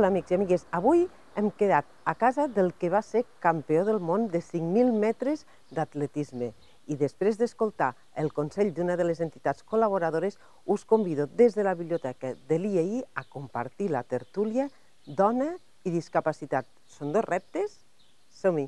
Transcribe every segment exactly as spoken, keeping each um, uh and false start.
Hola, amics i amigues. Avui hem quedat a casa del que va ser campió del món de cinc mil metres d'atletisme. I després d'escoltar el consell d'una de les entitats col·laboradores, us convido des de la biblioteca de l'I E I a compartir la tertúlia Dona i discapacitat. Són dos reptes? Som-hi!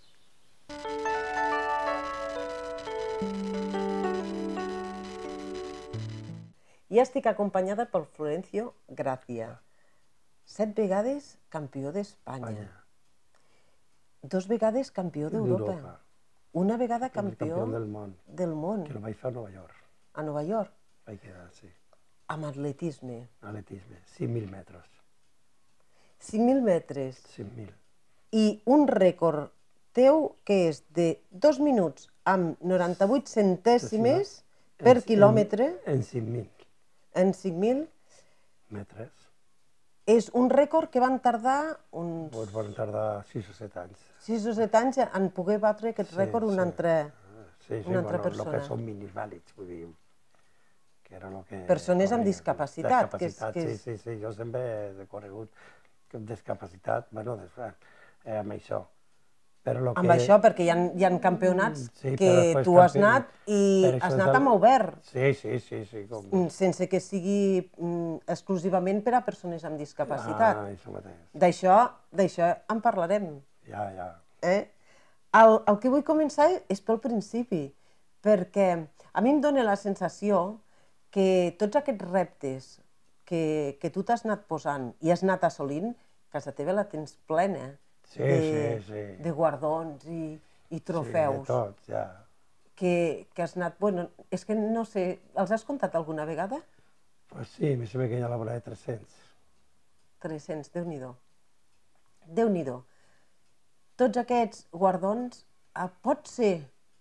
I estic acompanyada per Florencio Gracia. Set vegades campió d'Espanya. Dos vegades campió d'Europa. Una vegada campió del món. del món. Que el vaig fer a Nova York. A Nova York. Vaig quedar, sí. Amb atletisme. Atletisme, cinc mil metres. cinc mil metres. cinc mil. I un rècord teu que és de dos minuts amb noranta-vuit centèsimes per quilòmetre. En cinc mil. En cinc mil. Metres. És un rècord que van tardar uns... Doncs van tardar sis o set anys. sis o set anys en poder batre aquest rècord una altra persona. Sí, sí, bueno, el que són minivàlids, vull dir, que era el que... Persones amb discapacitat. Discapacitat, sí, sí, sí, jo sempre he corregut amb discapacitat, bueno, amb això. Amb això, perquè hi ha campionats que tu has anat i has anat amb obert. Sí, sí, sí, sí. Sense que sigui exclusivament per a persones amb discapacitat. Ah, això mateix. D'això en parlarem. Ja, ja. El que vull començar és pel principi, perquè a mi em dóna la sensació que tots aquests reptes que tu t'has anat posant i has anat assolint, casa teva la tens plena. Sí, sí, sí. De guardons i trofeus. Sí, de tot, ja. Que has anat... Bueno, és que no sé, els has comptat alguna vegada? Pues sí, em sembla que hi ha la vora de tres-cents. tres-cents, Déu-n'hi-do. Déu-n'hi-do. Tots aquests guardons, pot ser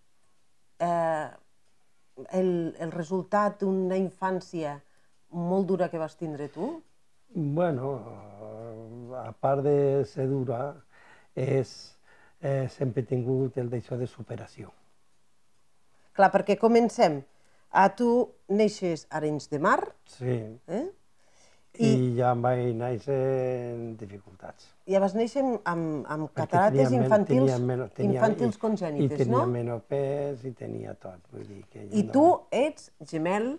el resultat d'una infància molt dura que vas tindre tu? Bueno, a part de ser dura, sempre he tingut el d'això de superació. Clar, perquè comencem. Tu neixes a Arenys de Mar. Sí. I ja em vaig néixer en dificultats. Ja vas néixer amb catarates infantils congènites, no? I tenia menys pes i tenia tot. I tu ets gemel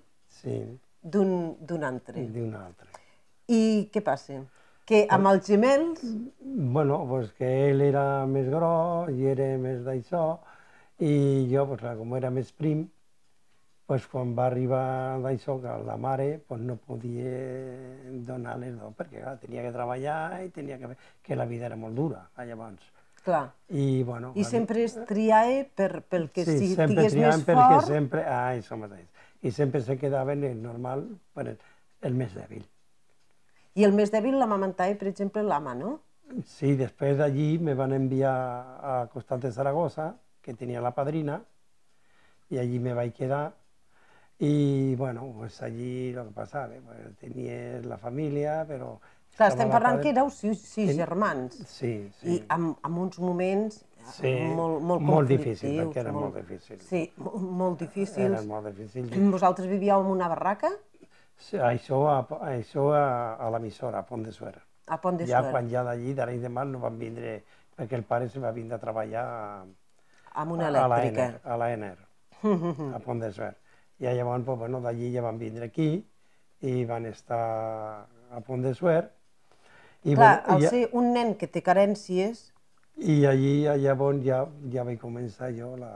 d'un altre. D'un altre. I què passa? Que amb els gemels... Bueno, doncs que ell era més gros i era més d'això, i jo, com era més prim, quan va arribar d'això, que la mare no podia donar les dos, perquè tenia que treballar i tenia que fer, que la vida era molt dura, llavors. Clar. I sempre es triava pel que estigués més fort. Ah, això mateix. I sempre se quedava normal el més dèbil. I el més dèbil l'amamantava, per exemple, l'ama, no? Sí, després d'allí me van enviar a Costat de Saragossa, que tenia la padrina, i allí me vaig quedar. I, bueno, doncs allí el que passava, tenies la família, però... Clar, estem parlant que éreu sis germans. Sí, sí. I en uns moments molt conflictius. Molt difícils, perquè eren molt difícils. Sí, molt difícils. Eren molt difícils. Vosaltres vivíeu en una barraca? Això a l'emissora, a Pont de Suert. A Pont de Suert. Ja quan ja d'allí, d'Arenys de Mar, no van vindre, perquè el pare se va vindre a treballar amb una elèctrica. A l'Ener, a Pont de Suert. I llavors, d'allí ja van vindre aquí i van estar a Pont de Suert. Clar, al ser un nen que té carències... I allí, llavors, ja vaig començar jo la...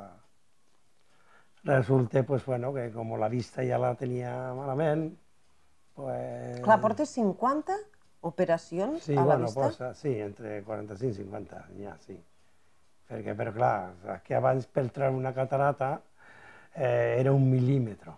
Resulta, que com la vista ja la tenia malament, Clar, portes cinquanta operacions a la vista? Sí, entre quaranta-cinc i cinquanta, ja, sí. Perquè, però clar, que abans per treure una catarata era un mil·límetre.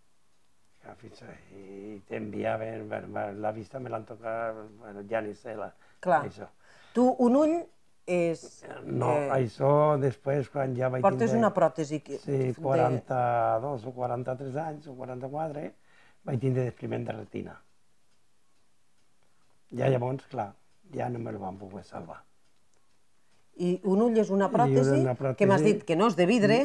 I t'enviaven, la vista me l'han tocat, ja ni sé la... Clar, tu un ull és... No, això després, quan ja vaig tindre... Portes una pròtesi. Sí, quaranta-dos o quaranta-tres anys o quaranta-quatre, vaig tindre despriment de retina. Ja llavors, clar, ja no me lo van poder salvar. I un ull és una pròtesi que m'has dit que no és de vidre.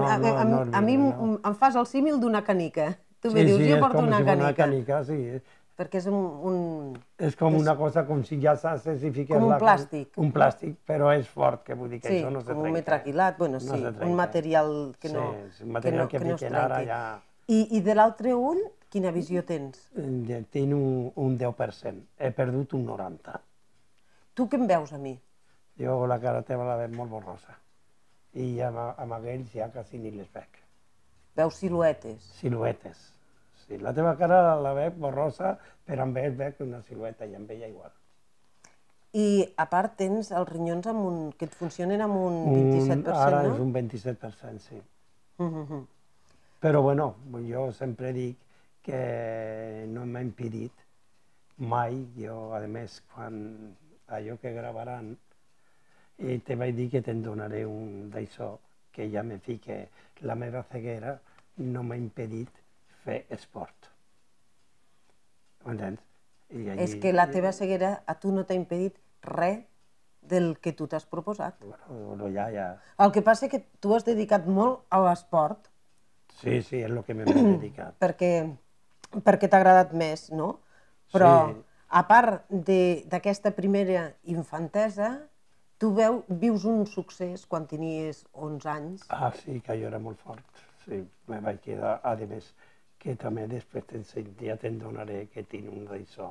A mi em fas el símil d'una canica. Tu me dius, jo porto una canica. Una canica, sí. Perquè és un... És com una cosa, com si ja saps si fiques... Com un plàstic. Un plàstic, però és fort, que vull dir que això no se trenca. Sí, com un metraquilat, bueno, sí, un material que no... Sí, és un material que fiquen ara ja... I de l'altre ull, quina visió tens? Tinc un deu per cent, he perdut un noranta. Tu què em veus a mi? Jo la cara teva la veig molt borrosa. I amb aquells ja quasi ni les veig. Veus siluetes? Siluetes. Sí, la teva cara la veig borrosa, però amb ells veig una silueta i amb ella igual. I a part tens els rinyons que et funcionen amb un vint-i-set per cent, no? Ara és un vint-i-set per cent, sí. Però bueno, jo sempre dic que no m'ha impedit mai, jo a més, quan allò que gravaran, te vaig dir que te'n donaré un d'això, que ja me fique la meva ceguera, no m'ha impedit fer esport. M'entens? És que la teva ceguera a tu no t'ha impedit res del que tu t'has proposat. Bueno, ja, ja. El que passa és que tu has dedicat molt a l'esport. Sí, sí, és el que m'he dedicat. Perquè t'ha agradat més, no? Però a part d'aquesta primera infantesa, tu vius un succés quan tenies onze anys. Ah, sí, que jo era molt fort. Sí, me vaig quedar, a més, que també després ja te'n donaré que tinc un d'això.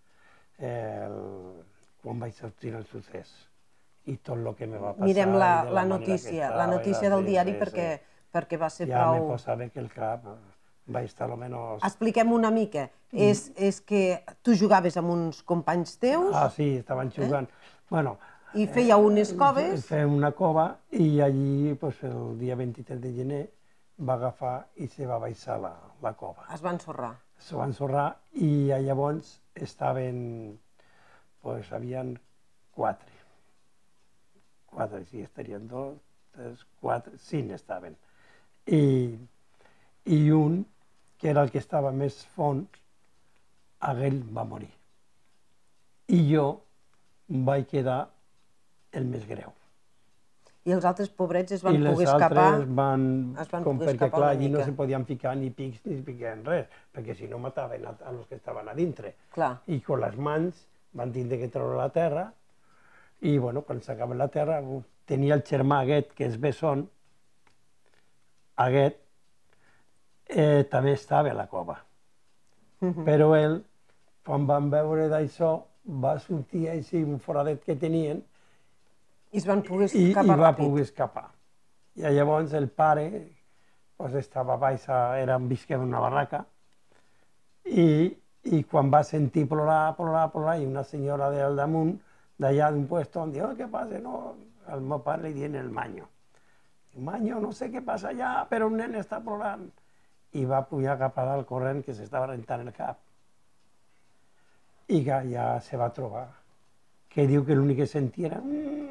Quan vaig sortir el succés i tot el que me va passar. Mirem la notícia, la notícia del diari perquè va ser prou... Ja me posava que el cap vaig estar almenys... Expliquem una mica. És que tu jugaves amb uns companys teus... Ah, sí, estaven jugant. I feia unes coves... Fèiem una cova i allí, el dia vint-i-tres de gener, va agafar i se va baixar la cova. Es va ensorrar. Es va ensorrar i llavors estaven, doncs, havien quatre. Quatre, sí, estarien dos, tres, quatre, cinc estaven. I un, que era el que estava més fons, aquell va morir. I jo vaig quedar el més greu. I els altres pobrets es van poder escapar... I les altres van... Perquè, clar, allí no se podien ficar ni pics ni piquen res, perquè si no mataven els que estaven a dintre. I amb les mans van tindre que treure la terra i, bueno, quan s'acaba la terra, tenia el germà aquest, que és Besson, aquest, també estava a la cova. Però ell, quan van veure d'això, va sortir així un foradet que tenien i es van poder escapar ràpid. I va poder escapar. I llavors el pare estava baix, visqueva en una barraca, i quan va sentir plorar, plorar, plorar, i una senyora del damunt, d'allà d'un puesto, em diu, què passa? Al meu pare li diuen el Manyo. Manyo, no sé què passa allà, però un nen està plorant. I va pujar cap a dalt corrent, que s'estava rentant el cap. I ja se va trobar, que diu que l'únic que sentia era...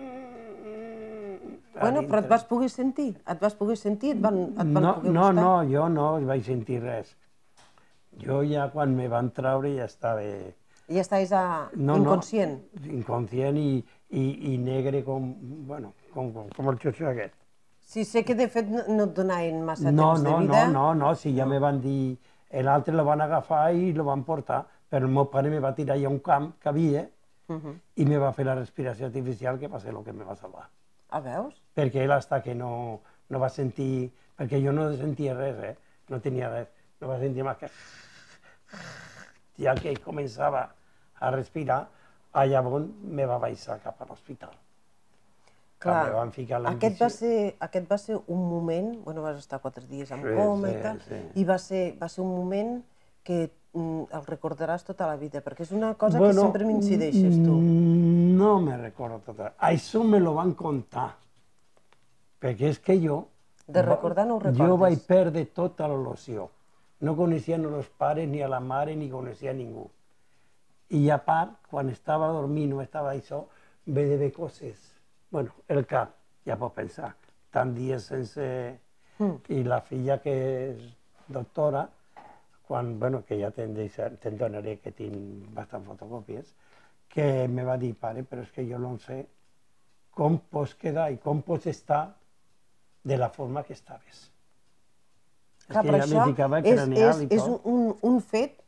Bueno, però et vas poder sentir? Et vas poder sentir? Et van poder gustar? No, no, jo no vaig sentir res. Jo ja quan me van treure ja estava... Ja estaves inconscient? Inconscient i negre com el xotxo aquest. Sí, sé que de fet no et donaven massa temps de vida. No, no, no, si ja me van dir... L'altre el van agafar i el van portar, però el meu pare me va tirar allà a un camp que havia i me va fer la respiració artificial, que va ser el que me va salvar. Ah, veus? Perquè ell hasta que no va sentir... Perquè jo no sentia res, eh? No tenia res. No va sentir més que... Ja que ell començava a respirar, llavors me va baixar cap a l'hospital. Clar, aquest va ser un moment... Bueno, vas estar quatre dies en coma i tal, i va ser un moment que el recordaràs tota la vida, perquè és una cosa que sempre m'incideixes, tu. No me recordo tota. Això me lo van contar, perquè és que jo... De recordar no ho recordes. Jo vaig perdre tota la il·lusió. No coneixia ni els pares, ni a la mare, ni coneixia a ningú. I a part, quan estava dormint o estava això, ve de veure coses. Bueno, el cap, ja pot pensar, tant dies sense... I la filla que és doctora, quan, bueno, que ja te'n donaré que tinc bastant fotocòpies, que me va dir, pare, però és que jo no sé com pots quedar i com pots estar de la forma que estaves. Clar, però això és un fet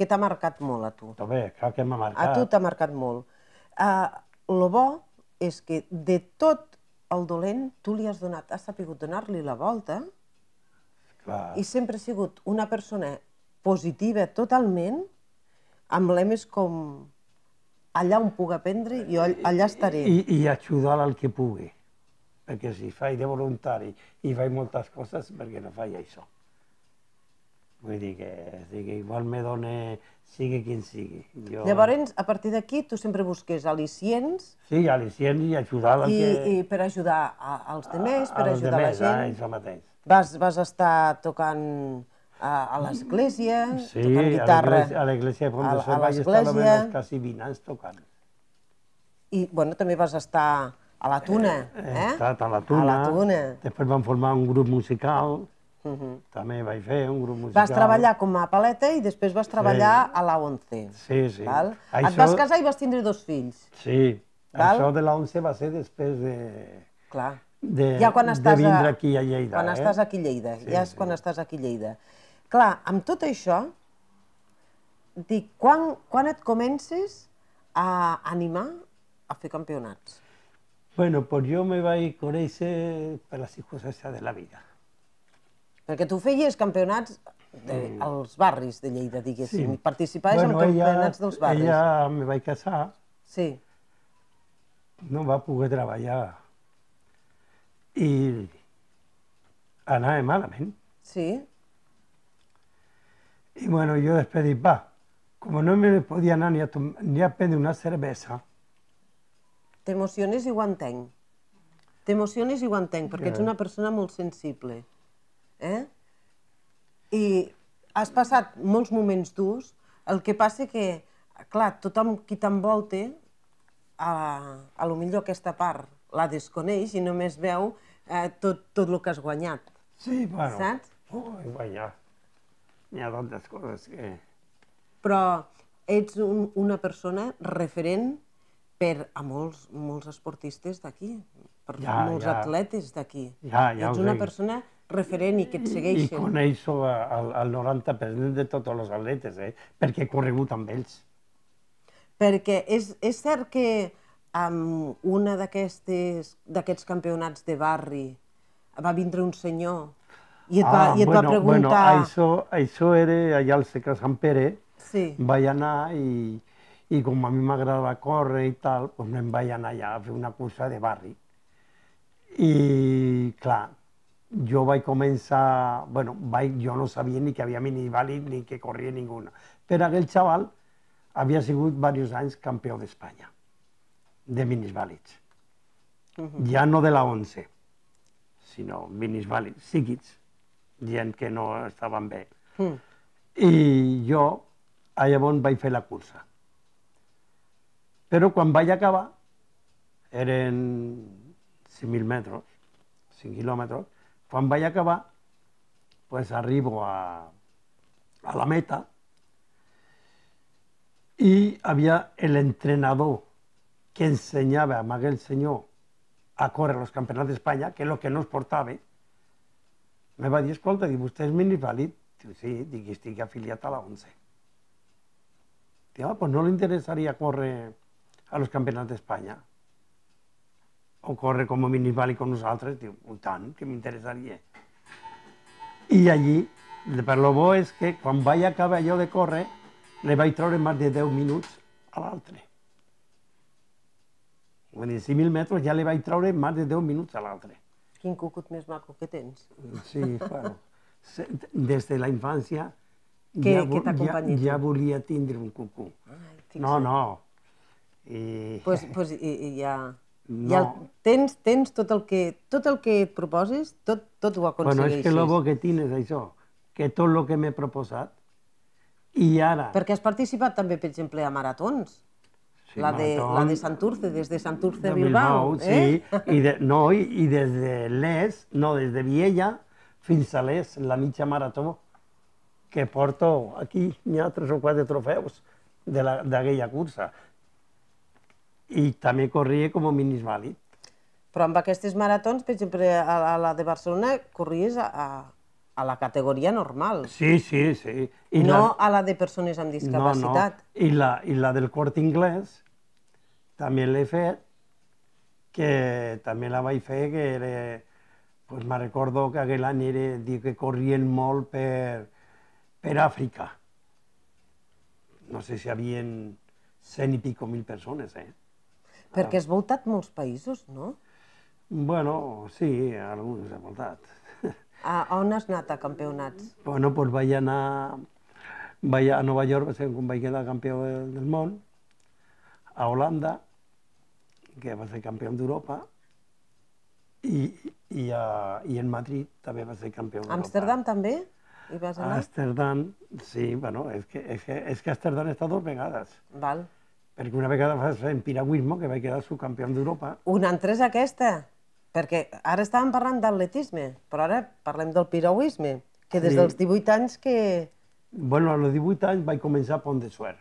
què t'ha marcat molt a tu? També, clar que m'ha marcat. A tu t'ha marcat molt. El bo és que de tot el dolent tu li has donat, has sapigut donar-li la volta i sempre has sigut una persona positiva totalment, amb lemes com allà on puc aprendre, jo allà estaré. I ajudar al que pugui, perquè si faig de voluntari i faig moltes coses, perquè no faig això. Vull dir que igual me dona, sigui quin sigui. Llavors, a partir d'aquí, tu sempre busques al·licients... Sí, al·licients i ajudar al que... I per ajudar als demés, per ajudar la gent... Als demés, això mateix. Vas estar tocant a l'església, tocant guitarra... Sí, a l'església de Font de Sol vaig estar almenys quasi vint anys tocant. I, bueno, també vas estar a la Tuna, eh? He estat a la Tuna, després vam formar un grup musical, també vaig fer un grup musical. Vas treballar com a paleta i després vas treballar a la ONCE. Sí, sí. Et vas casar i vas tindre dos fills. Sí, això de la ONCE va ser després de... Clar. de vindre aquí a Lleida. Quan estàs aquí a Lleida, ja és quan estàs aquí a Lleida. Clar, amb tot això, dic, quan et comences a animar a fer campionats? Bueno, pues jo me vaig conèixer per la circumstància de la vida. Perquè tu feies campionats als barris de Lleida, diguéssim, i participaves en campionats dels barris. Ella me vaig casar, sí. No va poder treballar i anava malament. Sí. I bueno, jo després dic, va, com no me podia anar ni a prendre una cervesa. T'emociones i ho entenc. T'emociones i ho entenc, perquè ets una persona molt sensible. I has passat molts moments durs, el que passa que, clar, tothom qui t'envolta, a lo millor aquesta part la desconeix i només veu tot el que has guanyat. Sí, bueno, saps? guanyar. N'hi ha tantes coses que... Però ets una persona referent per a molts esportistes d'aquí, per a molts atletes d'aquí. Ets una persona referent i que et segueixen. I coneixo el noranta per cent de tots els atletes, perquè he corregut amb ells. Perquè és cert que en un d'aquests campionats de barri va vindre un senyor i et va preguntar... Bueno, això era allà al Secret Sant Pere, vaig anar i com a mi m'agradava córrer i tal, doncs em vaig anar allà a fer una cursa de barri. I, clar, jo vaig començar... Bueno, jo no sabia ni que havia minivàlid ni que corria ningú. Però aquell xaval havia sigut diversos anys campió d'Espanya de minivàlids. Ja no de la ONCE, sinó minivàlids psíquics, gent que no estaven bé. I jo llavors vaig fer la cursa. Però quan vaig acabar, eren cinc mil metres, cinc quilòmetres, quan vaig acabar, doncs arribo a la meta i havia l'entrenador que ensenyava a aquell senyor a córrer als campionats d'Espanya, que és el que no es portava, me va dir, escolta, vostè és minivàlid? Diu, sí, dic, estic afiliat a la ONCE. Diu, ah, doncs no li interessaria córrer a los campionats d'Espanya? O córrer com a minivàlid com nosaltres? Diu, i tant, que m'interessaria. I allí, per lo bo és que quan vaig acabar allò de córrer, li vaig treure més de deu minuts a l'altre. Vull dir, cinc mil metres ja li vaig treure més de deu minuts a l'altre. Quin cucut més maco que tens. Sí, bueno, des de la infància ja volia tindre un cucú. No, no. Doncs ja... Tens tot el que et proposes, tot ho aconsegueixes. Bueno, és que el bo que tinc és això, que tot el que m'he proposat, i ara... Perquè has participat també, per exemple, a maratons. La de Santurce, des de Santurce a Bilbao. Sí, i des de l'Es, no, des de Viella fins a l'Es, la mitja marató, que porto aquí, n'hi ha tres o quatre trofeus d'aquella cursa. I també corria com a minivàlid. Però amb aquestes maratons, per exemple, a la de Barcelona, corries a a la categoria normal. Sí, sí, sí. I no la... a la de persones amb discapacitat. No, no. I la, i la del Corte Inglés també l'he fet, que també la vaig fer, que era... Pues me recordo que aquell any era, dic, que corrien molt per, per Àfrica. No sé si hi havia cent i pico mil persones, eh? Perquè has voltat molts països, no? Bueno, sí, alguns he voltat. A on has anat a campionats? Bueno, pues vaig anar... Vaig a Nova York, va ser quan vaig quedar campió del, del món, a Holanda, que va ser campió d'Europa, i, i, a, i en Madrid també va ser campió d'Europa. Amsterdam també? Hi vas anar? A Amsterdam, sí, bueno, és que, és que, és que a Amsterdam he estat dos vegades. Val. Perquè una vegada va ser en piragüisme, que vaig quedar subcampió d'Europa. Una altra és aquesta, perquè ara estàvem parlant d'atletisme, però ara parlem del piragüisme, que des Sí. dels divuit anys que... Bueno, a los divuit anys vaig començar a Pont de Suert.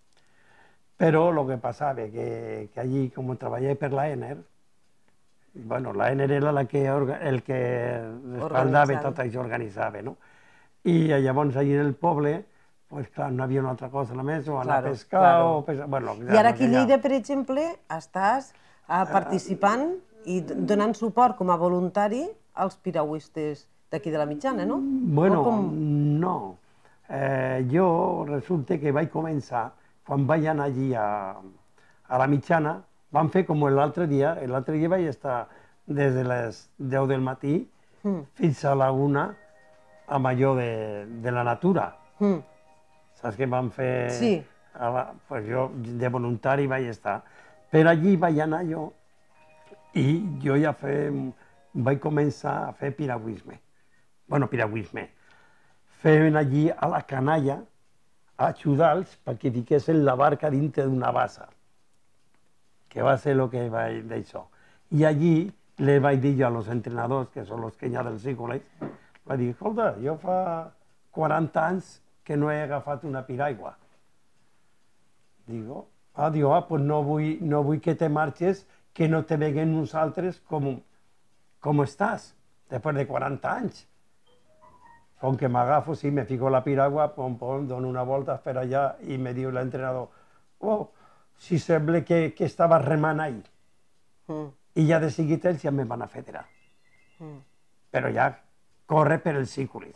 Però el que passava, que, que allí, com treballava per la ENER, bueno, la ENER era la que, el que respaldava tot això, organitzava, no? I llavors allí en el poble, pues clar, no havia una altra cosa a més, o anar Claro, a pescar, claro. o pescar... Bueno, I ara aquí a Lleida, per exemple, estàs ah, participant i donant suport com a voluntari als piragüistes d'aquí de la Mitjana, no? Bueno, O com... no. Eh, jo resulta que vaig començar, quan vaig anar allí a, a la Mitjana, vam fer com l'altre dia, l'altre dia vaig estar des de les deu del matí Mm. fins a la una amb allò de, de la natura. Mm. Saps què vam fer? Sí. A la, pues jo de voluntari vaig estar. Per allí vaig anar jo i jo ja fe, vaig començar a fer piragüisme. Bueno, piragüisme. Feien allí a la canalla a ajudar-los perquè fiquessin la barca dintre d'una bassa, que va ser el que vaig d'això. I allí les vaig dir jo a los entrenadors, que són els que hi ha dels cicles, vaig dir, escolta, jo fa quaranta anys que no he agafat una piraigua. Digo, ah, diu, ah, pues no vull, no vull que te marxes, que no te veguem nosaltres com, com estàs, després de quaranta anys. Com que m'agafo, sí, me fico la piragua, pom, pom, dono una volta per allà i me diu l'entrenador, oh, si sembla que, que estava remant ahí. Mm. I ja de seguit ells ja me van a federar. Mm. Però ja corre per els ciclis.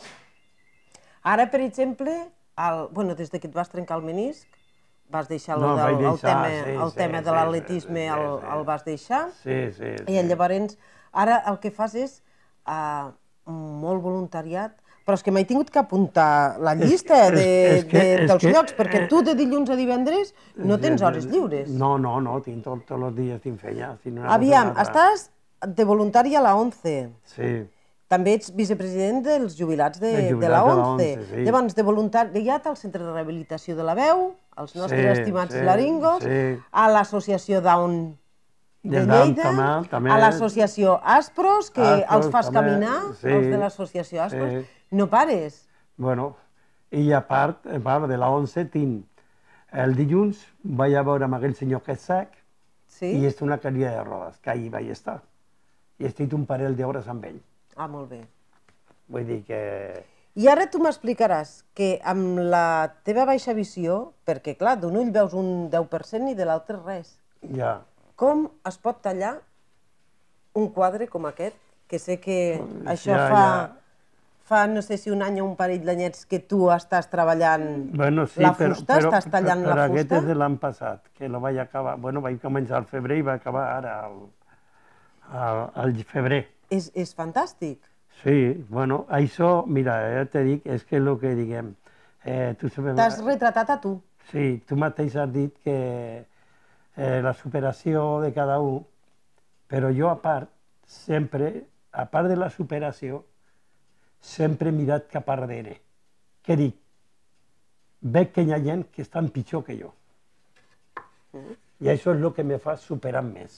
Ara, per exemple, el, bueno, des que et vas trencar el menisc, vas deixar, No, el, vaig el, deixar, tema, sí, el sí, tema de sí, l'atletisme sí, el, sí. el vas deixar, Sí, sí, i sí. llavors ara el que fas és uh, molt voluntariat, però és que m'he tingut que apuntar la llista és- de, és que- de, és dels que- llocs, perquè tu de dilluns a divendres no tens hores lliures. No, no, no, tinc tot, tots els dies tinc feina. tinc una cosa Aviam, i una altra. estàs de voluntari a la ONCE. Sí, També ets vicepresident dels jubilats de, Dels jubilats de la de la ONCE. ONCE, sí. Llavors, de voluntariat al Centre de Rehabilitació de la Veu, als nostres Sí, estimats sí, laringos, sí. a l'Associació Down de Del Down Lleida, també, també. a l'Associació Aspros, que Aspros, els fas també, caminar, sí, els de l'Associació Aspros. sí. No pares. Bueno, i a part, a part de la ONCE tinc el dilluns vaig a veure amb aquell senyor que és sec Sí? i és una cadira de rodes, que ahir vaig estar. I he estat un parell d'hores amb ell. Ah, molt bé. Vull dir que... I ara tu m'explicaràs que amb la teva baixa visió, perquè clar, d'un ull veus un deu per cent i de l'altre res, Ja, com es pot tallar un quadre com aquest, que sé que això ja, fa, ja. fa no sé si un any o un parell d'anyets que tu estàs treballant bueno, sí, la però, fusta, però, estàs tallant però, la però aquest fusta. és de l'any passat, que lo vaig acabar... Bueno, vaig començar al febrer i vaig acabar ara al, al, al febrer. És, és fantàstic. Sí, bueno, això, mira, ja te dic, és que el que diguem... Eh, tu sabes, T'has retratat a tu. sí, tu mateix has dit que eh, la superació de cada un, però jo a part, sempre, a part de la superació, sempre he mirat cap a darrere. Què dic? Veig que hi ha gent que estan pitjor que jo. I això és el que me fa superar més.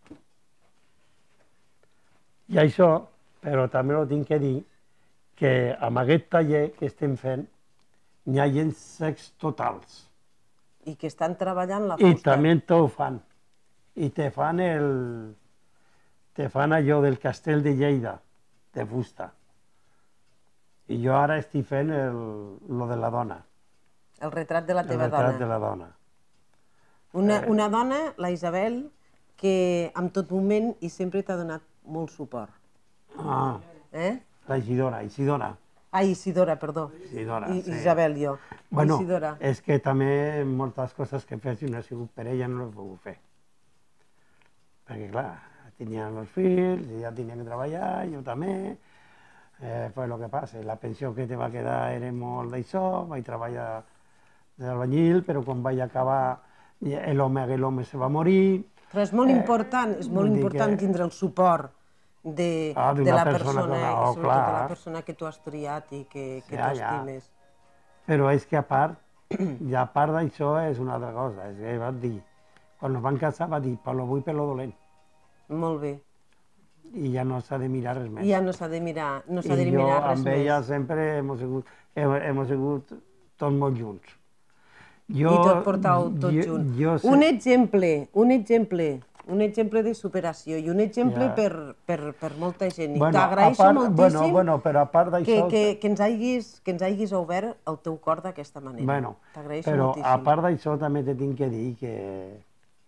I això, però també ho tinc que dir, que amb aquest taller que estem fent, n'hi ha gent secs totals. I que estan treballant la I fusta. també t'ho fan. I te fan el... te fan allò del castell de Lleida, de fusta. I I jo ara estic fent el, lo de la dona. El retrat de la El teva retrat dona. de la dona. Una, una dona, la Isabel, que en tot moment i sempre t'ha donat molt suport. Ah, Eh? la Isidora, Isidora. Ah, Isidora, perdó. Isidora, I, sí. Isabel, jo. Bueno, Isidora. és que també moltes coses que fes si no ha sigut per ella no les he pogut fer. Perquè, clar, tenia els fills, ella tenia que treballar, jo també. Eh, pues lo que passa, la pensió que te va quedar era molt d'això, vaig treballar d'albanyil, però quan vaig acabar l'home l'home se va morir. Però és molt important, és molt vull dir important que- tindre el suport de, Ah, de d'una la persona persona, que- i oh, sobretot de la clar. persona que tu has triat i que, que Ja, tu ja. estimes. Però és que a part, i a part d'això és una altra cosa, és que va dir, quan ens van casar va dir, per lo bo i per lo dolent, Molt bé. i ja no s'ha de mirar res més. I ja no s'ha de mirar, no s'ha de I jo mirar res amb ella més. sempre hem sigut, hem, hem sigut tots molt junts. Jo, I tot portau tot jo, junt. Jo sé, Un exemple, un exemple, un exemple de superació i un exemple Ja. per, per, per molta gent. I bueno, a t'agraeixo part- moltíssim bueno, bueno, però a part que, d'això... que, que, ens hagis, que ens hagis obert el teu cor d'aquesta manera. Bueno, T'agraeixo però moltíssim. a part d'això també te tinc que dir que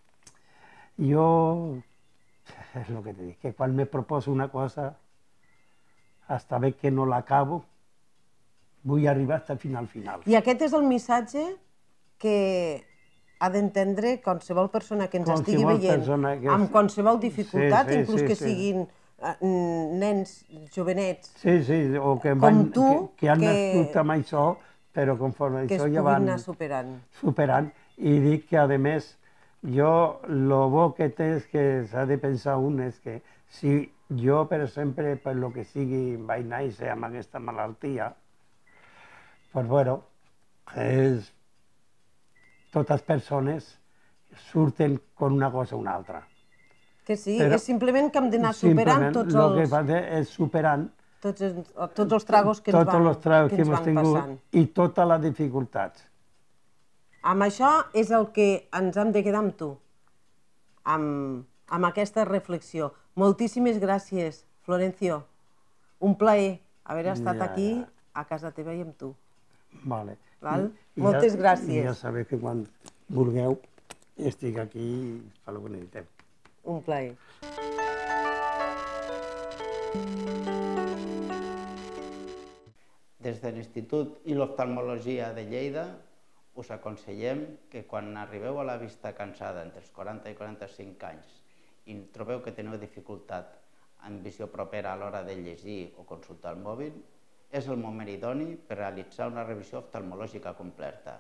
jo, és el que te dic, que quan me proposo una cosa, hasta bé que no l'acabo, vull arribar fins al final final. I aquest és el missatge que ha d'entendre qualsevol persona que ens estigui Qualsevol veient, persona que és- amb qualsevol dificultat, Sí, sí, inclús sí, que sí. siguin eh, nens jovenets, Sí, sí, o que, Com van, tu, que, que han que- nascut amb això, però conforme que es això ja puguin van anar superant. superant. I dic que, a més, jo, lo bo que té és que s'ha de pensar un és que si jo, per exemple, per lo que sigui, vaig néixer amb aquesta malaltia, pues bueno, és... totes persones surten con una cosa o una altra. Que sí, Però és simplement que hem d'anar superant Simplement, tots lo que els, fa és superant tots, els, tots els tragos que ens tots van, els tragos que que ens hem van tingut passant. i totes les dificultats. Amb això és el que ens hem de quedar amb tu, amb, amb aquesta reflexió. Moltíssimes gràcies, Florencio. Un plaer haver estat Ja, aquí, ja. a casa teva i amb tu. Vale. Val? I Moltes ja, gràcies. I ja sabeu que quan vulgueu estic aquí per lo que necessiteu. Un plaer. Des de l'Institut i l'Oftalmologia de Lleida us aconsellem que quan arribeu a la vista cansada entre els quaranta i quaranta-cinc anys i trobeu que teniu dificultat en visió propera a l'hora de llegir o consultar el mòbil, és el moment idoni per realitzar una revisió oftalmològica completa.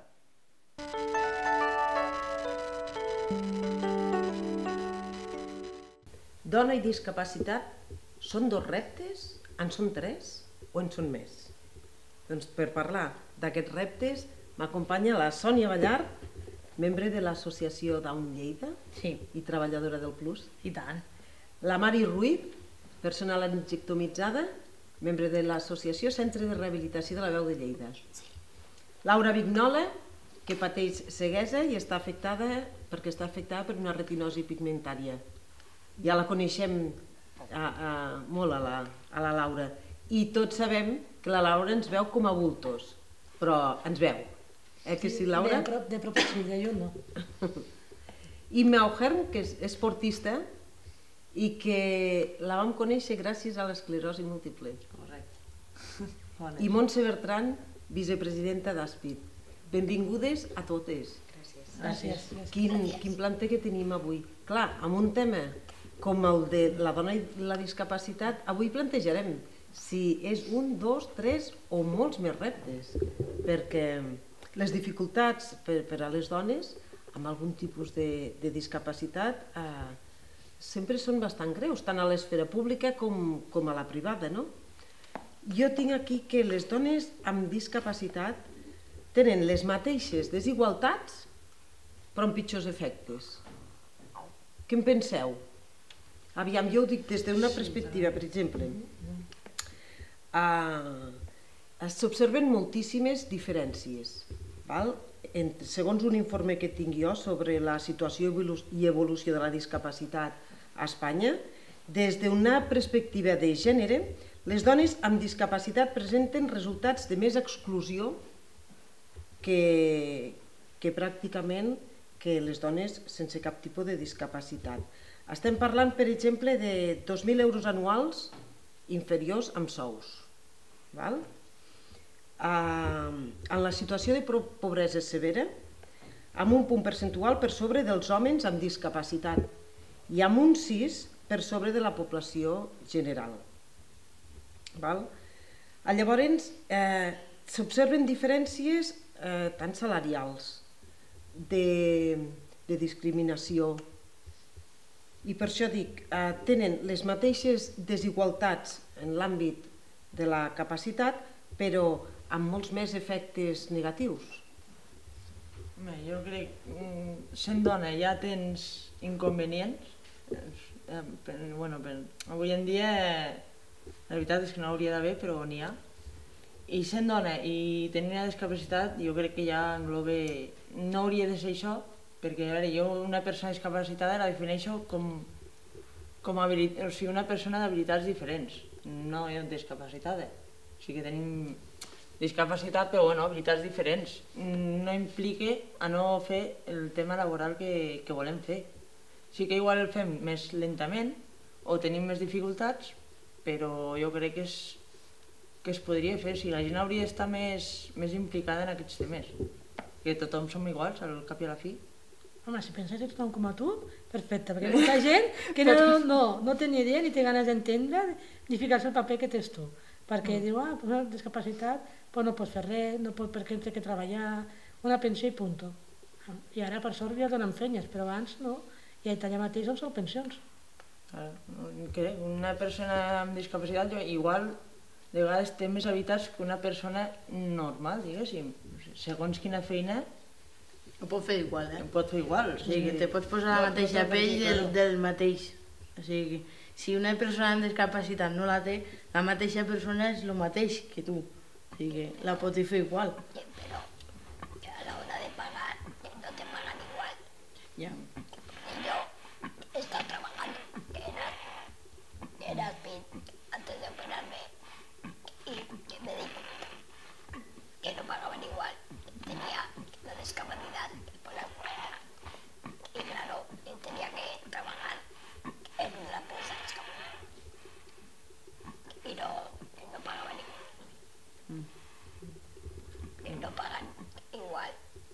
Dona i discapacitat són dos reptes? En són tres o en són més? Doncs per parlar d'aquests reptes m'acompanya la Sònia Ballart, membre de l'associació Down Lleida Sí, i treballadora del Plus. i tant. La Mari Ruiz, personal injectomitzada, membre de l'associació Centre de Rehabilitació de la Veu de Lleida. Laura Vignola, que pateix ceguesa i està afectada perquè està afectada per una retinosi pigmentària. Ja la coneixem a, a, molt a la, a la Laura i tots sabem que la Laura ens veu com a bultos, però ens veu. Eh que sí, Laura? De prop, de prop sí, de lluny no. I Mauhern, que és esportista i que la vam conèixer gràcies a l'esclerosi múltiple. Correcte. Bona. I Montse Bertran, vicepresidenta d'Aspid. Benvingudes a totes. Gràcies. Quin, quin planter que tenim avui. Clar, amb un tema com el de la dona i la discapacitat, avui plantejarem si és un, dos, tres o molts més reptes, perquè les dificultats per, per a les dones amb algun tipus de, de discapacitat eh, sempre són bastant greus, tant a l'esfera pública com, com a la privada, no? Jo tinc aquí que les dones amb discapacitat tenen les mateixes desigualtats però amb pitjors efectes. Què en penseu? Aviam, jo ho dic des d'una perspectiva, per exemple. Uh, S'observen moltíssimes diferències. Val? Entre, segons un informe que tinc jo sobre la situació i evolució de la discapacitat a Espanya, des d'una perspectiva de gènere, Les dones amb discapacitat presenten resultats de més exclusió que, que pràcticament que les dones sense cap tipus de discapacitat. Estem parlant, per exemple, de dos mil euros anuals inferiors amb sous. Val? Uh, en la situació de pobresa severa, amb un punt percentual per sobre dels homes amb discapacitat i amb un sis per sobre de la població general. Val? Llavors, eh, s'observen diferències eh, tant salarials, de, de discriminació, i per això dic, eh, tenen les mateixes desigualtats en l'àmbit de la capacitat, però amb molts més efectes negatius. Bé, jo crec que sent dona ja tens inconvenients. Eh, per, bueno, per, avui en dia la veritat és que no hauria d'haver, però n'hi ha. I sent dona i tenir una discapacitat jo crec que ja engloba... No hauria de ser això, perquè a veure, jo una persona discapacitada la defineixo com, com habilit, o sigui, una persona d'habilitats diferents, no discapacitada. O sigui que tenim discapacitat, però bueno, habilitats diferents. No implica a no fer el tema laboral que, que volem fer. Sí que igual el fem més lentament o tenim més dificultats, però jo crec que es, que es podria fer. O sigui, la gent hauria d'estar més, més implicada en aquests temes. Que tothom som iguals, al cap i a la fi. Home, si penses que tothom com a tu, perfecte, perquè hi ha molta gent que no, no, no té ni idea ni té ganes d'entendre ni ficar-se el paper que tens tu. Perquè mm. diu, ah, pues una discapacitat, pues no pots fer res, no pots, perquè té que treballar, una pensió i punt. I ara per sort ja donen feines, però abans no, i allà mateix on són pensions. Una persona amb discapacitat igual de vegades té més habilitats que una persona normal, diguéssim. Segons quina feina... Ho pot fer igual, eh? Ho pot fer igual. O sigui, que te pots posar la mateixa pell del, del mateix. O sigui, si una persona amb discapacitat no la té, la mateixa persona és el mateix que tu. O sigui, que la pots fer igual. Però a l'hora de pagar no te pagan igual. Ja. Yo he estado trabajando, que era, que era PIN, antes de operarme, y que me di cuenta que no pagaban igual. Tenía la discapacidad por la escuela y claro, tenía que trabajar en la empresa de discapacidad y no, no pagaban igual. Y no pagan igual.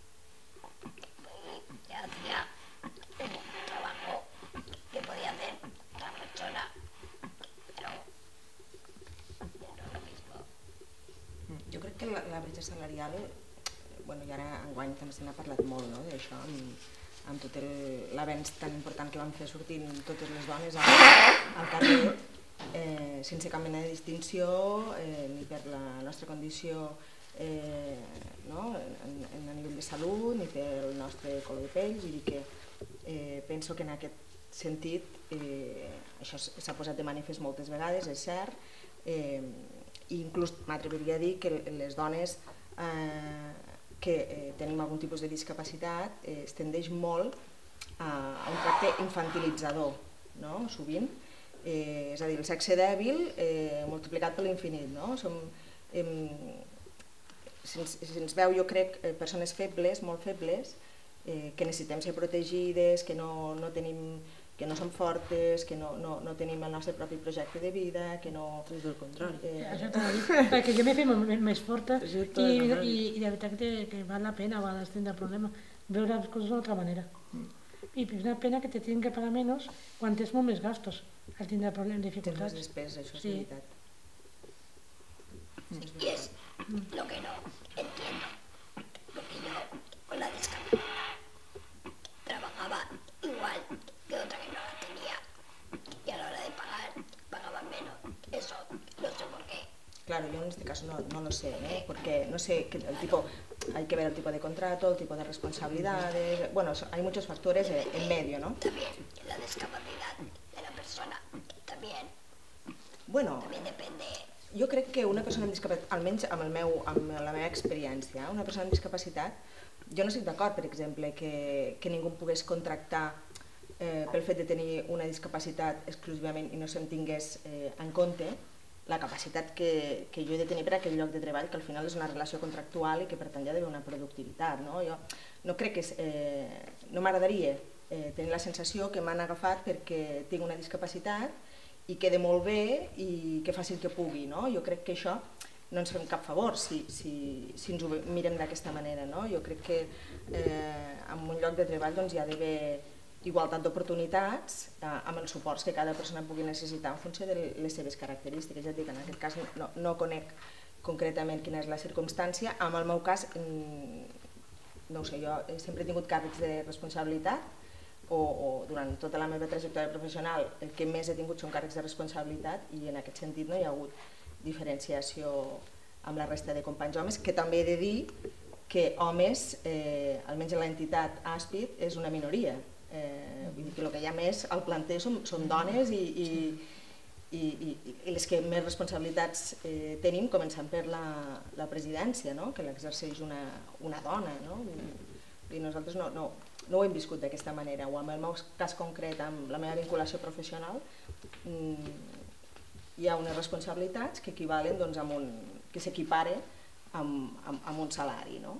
Y hacía un trabajo que podía hacer otra persona, pero no es lo mismo. Jo crec que la, la bretxa salarial, bueno, i ara enguany també se n'ha parlat molt, no?, d'això, amb, amb tot l'avenç tan important que van fer sortint totes les dones al, al carrer, eh, sense cap mena de distinció, eh, ni per la nostra condició eh, no? en, en, a nivell de salut, ni pel nostre color de pell, vull dir que eh, penso que en aquest sentit eh, això s'ha posat de manifest moltes vegades, és cert, eh, i inclús m'atreviria a dir que les dones eh, que eh, tenim algun tipus de discapacitat eh, es tendeix molt a, a un tracte infantilitzador, no? Sovint. Eh, és a dir, el sexe dèbil eh, multiplicat per l'infinit. No? Som, eh, si, ens, si ens veu, jo crec, eh, persones febles, molt febles, eh, que necessitem ser protegides, que no, no tenim... que no som fortes, que no, no, no tenim el nostre propi projecte de vida, que no... És del contrari. Eh... Això t'ho dic, perquè jo m'he fet més, més forta i, i, i de veritat que, que val la pena, a vegades tindre problema, veure les coses d'una altra manera. Mm. I és una pena que te tinguin que pagar menys quan tens molt més gastos al tindre problemes, dificultats. Tens més despeses, això és sí. veritat. Sí, y es lo que no entiendo, porque yo con la discapacidad trabajaba igual que otra que no la tenía y a la hora de pagar pagaban menos. Eso no sé por qué. Claro, yo en este caso no, no lo sé, ¿eh? Porque no sé, que el tipo, hay que ver el tipo de contrato, el tipo de responsabilidades, bueno, hay muchos factores en medio, ¿no? También la discapacidad de la persona, también. Bueno, también depende. Jo crec que una persona amb discapacitat, almenys amb, el meu, amb la meva experiència, una persona amb discapacitat, jo no estic d'acord, per exemple, que, que ningú pogués contractar eh, pel fet de tenir una discapacitat exclusivament i no se'n tingués eh, en compte, la capacitat que, que jo he de tenir per a aquell lloc de treball, que al final és una relació contractual i que per tant hi ha d'haver una productivitat. No? Jo no crec que... Eh, no m'agradaria eh, tenir la sensació que m'han agafat perquè tinc una discapacitat i quede molt bé i que faci el que pugui. No? Jo crec que això no ens fem cap favor si, si, si ens ho mirem d'aquesta manera. No? Jo crec que eh, en un lloc de treball doncs, hi ha d'haver igualtat d'oportunitats eh, amb els suports que cada persona pugui necessitar en funció de les seves característiques. Ja et dic, en aquest cas no, no conec concretament quina és la circumstància. En el meu cas, no ho sé, jo sempre he tingut càrrecs de responsabilitat o, o durant tota la meva trajectòria professional el que més he tingut són càrrecs de responsabilitat i en aquest sentit no hi ha hagut diferenciació amb la resta de companys homes, que també he de dir que homes, eh, almenys en l'entitat Aspid, és una minoria. Eh, vull dir que el que hi ha més al planter són, són dones i, i, i, i, i les que més responsabilitats eh, tenim, començant per la, la presidència, no? Que l'exerceix una, una dona. No? I nosaltres no, no, no ho hem viscut d'aquesta manera, o en el meu cas concret, amb la meva vinculació professional, mmm, hi ha unes responsabilitats que equivalen doncs, amb un, que s'equipare amb, amb, amb un salari. No?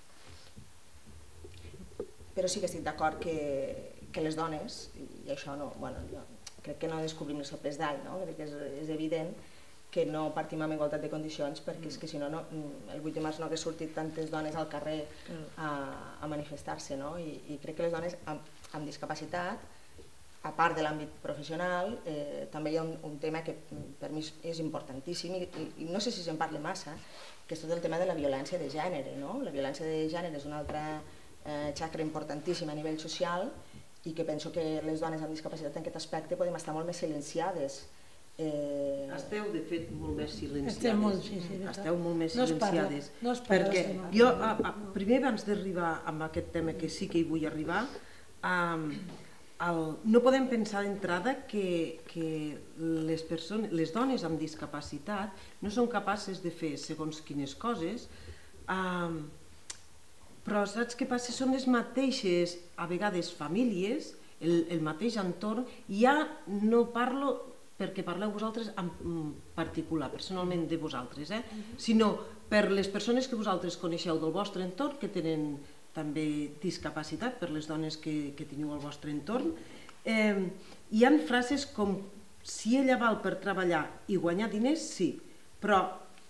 Però sí que estic d'acord que, que les dones, i això no, bueno, jo crec que no descobrim les sopes d'all, no? Crec que és, és evident que no partim amb igualtat de condicions perquè és que si no, no el vuit de març no hagués sortit tantes dones al carrer a, a manifestar-se, no? I, i crec que les dones amb, amb discapacitat, a part de l'àmbit professional, eh, també hi ha un, un tema que per mi és importantíssim i, i no sé si se'n parla massa, que és tot el tema de la violència de gènere, no? La violència de gènere és una altra eh, xacra importantíssima a nivell social i que penso que les dones amb discapacitat en aquest aspecte podem estar molt més silenciades. Eh... Esteu, de fet, molt més silenciades. Esteu molt, sí, sí, Esteu molt més no silenciades. No es parla, perquè no jo, a, a, primer, abans d'arribar amb aquest tema, que sí que hi vull arribar, um, el, no podem pensar d'entrada que, que les, persones, les dones amb discapacitat no són capaces de fer segons quines coses, um, però saps què passa? Són les mateixes, a vegades, famílies, el, el mateix entorn, i ja no parlo perquè parleu vosaltres en particular, personalment de vosaltres, eh? Sinó per les persones que vosaltres coneixeu del vostre entorn, que tenen també discapacitat, per les dones que, que teniu al vostre entorn. Eh, hi ha frases com, si ella val per treballar i guanyar diners, sí, però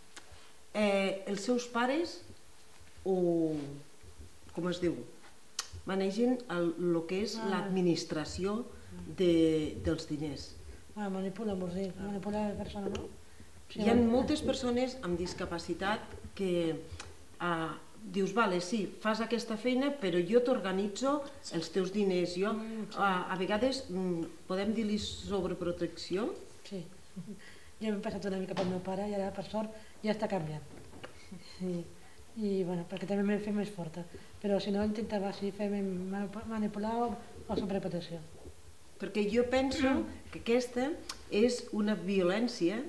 eh, els seus pares, o com es diu, manegen el, el que és l'administració de, dels diners. Ah, manipula, vols dir, manipula la persona, no? Hi ha moltes persones amb discapacitat que eh, dius, vale, sí, fas aquesta feina, però jo t'organitzo els teus diners. Jo, eh, a vegades, podem dir-li sobreprotecció? Sí, ja m'he passat una mica pel meu pare i ara, per sort, ja està canviant. Sí. I, bueno, perquè també m'he fet més forta. Però si no, intentava sí, fer-me manipular o, o sobreprotecció. Perquè jo penso que aquesta és una violència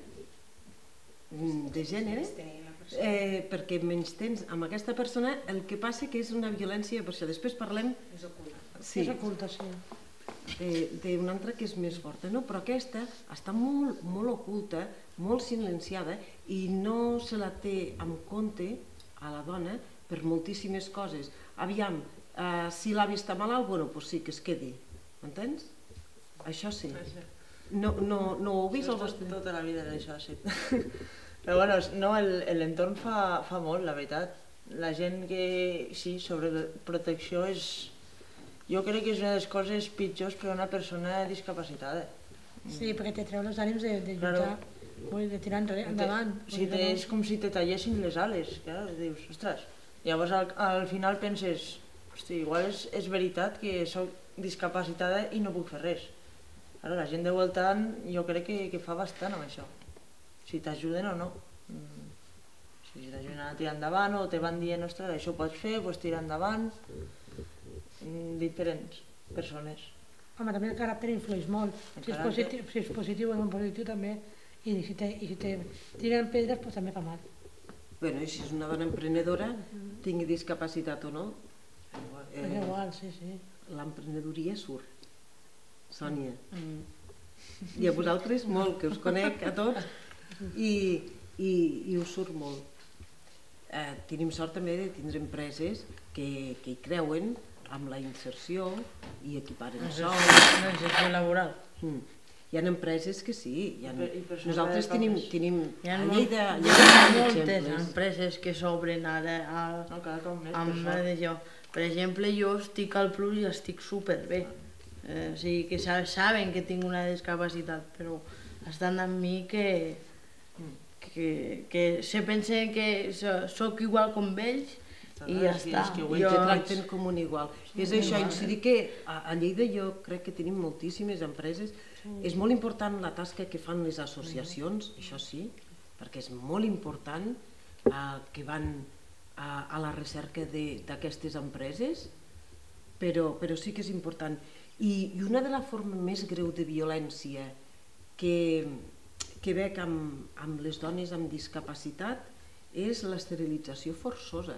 de gènere, eh, perquè menys tens amb aquesta persona, el que passa que és una violència, per això després parlem... És oculta. Sí, és oculta, sí. D'una altra que és més forta, no? Però aquesta està molt, molt oculta, molt silenciada i no se la té en compte a la dona per moltíssimes coses. Aviam, eh, si l'avi està malalt, bueno, doncs sí, que es quedi, m'entens? Això sí. No, no, no ho heu vist al vostre... Tota la vida és això, sí. Però bueno, no, l'entorn fa, fa molt, la veritat. La gent que, sí, sobreprotecció és... Jo crec que és una de les coses pitjors per a una persona discapacitada. Sí, perquè te treu els ànims de, de lluitar, claro. De tirar endavant. Sí, és com si te tallessin les ales, clar, dius, ostres. Llavors al, al final penses, hosti, igual és, és veritat que soc discapacitada i no puc fer res. Claro, la gent de voltant jo crec que, que fa bastant amb això. Si t'ajuden o no. Si t'ajuden a tirar endavant o te van dient, ostres, això ho pots fer, pots tirar endavant. Diferents persones. Home, també el caràcter influeix molt. Si és positiu, si és positiu o no positiu també, i si te, i si te tiren pedres pues, també fa mal. Bueno, i si és una dona emprenedora, tingui discapacitat o no, eh, és igual, sí, sí. L'emprenedoria surt. Sònia. Mm. I a vosaltres, molt, que us conec a tots, i, i, i us surt molt. Eh, tenim sort també de tindre empreses que, que hi creuen amb la inserció i equiparen sou. La inserció laboral. Mm. Hi ha empreses que sí. Hi ha... I per- i Nosaltres per- tenim, tenim Hi ha a molt- Lleida, a hi Lleida ha tenim moltes exemples. empreses que s'obren ara a, No, cada cop més, amb per la sort. d'això. Per exemple, jo estic al Plus i estic superbé. Eh, o sigui, que sa- saben que tinc una discapacitat, però estan amb mi que, que, que se pensen que so- sóc igual com ells i ja Ah, sí, està. és que ho Jo- te tracten com un igual. És això, incidir que a, a Lleida jo crec que tenim moltíssimes empreses. És molt important la tasca que fan les associacions, això sí, perquè és molt important eh, que van a, a la recerca de- d'aquestes empreses, però, però sí que és important. I, I una de les formes més greu de violència que, que veig amb, amb les dones amb discapacitat és l'esterilització forçosa.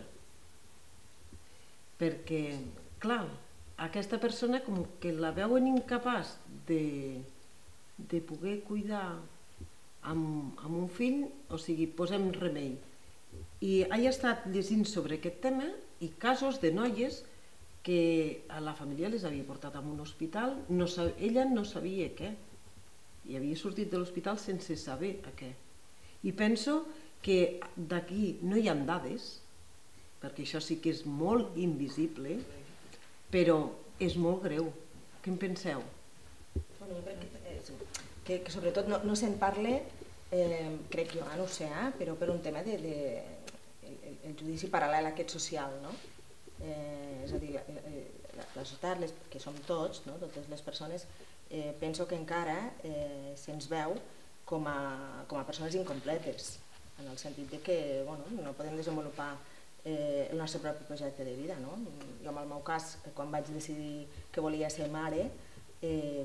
Perquè, clar, aquesta persona com que la veuen incapaç de, de poder cuidar amb, amb un fill, o sigui, posem remei. I he estat llegint sobre aquest tema i casos de noies que a la família les havia portat a un hospital, no, ella no sabia què, i havia sortit de l'hospital sense saber a què. I penso que d'aquí no hi ha dades, perquè això sí que és molt invisible, però és molt greu. Què en penseu? Bueno, jo crec que, eh, que, que sobretot no, no se'n parla, eh, crec jo, no ho sé, eh, però per un tema de, de el, el judici paral·lel a aquest social, no? Eh, és a dir, la, la, la societat, les, que som tots, no? Totes les persones, eh, penso que encara eh, se'ns veu com a, com a persones incompletes, en el sentit de que bueno, no podem desenvolupar eh, el nostre propi projecte de vida. No? Jo, en el meu cas, quan vaig decidir que volia ser mare, eh,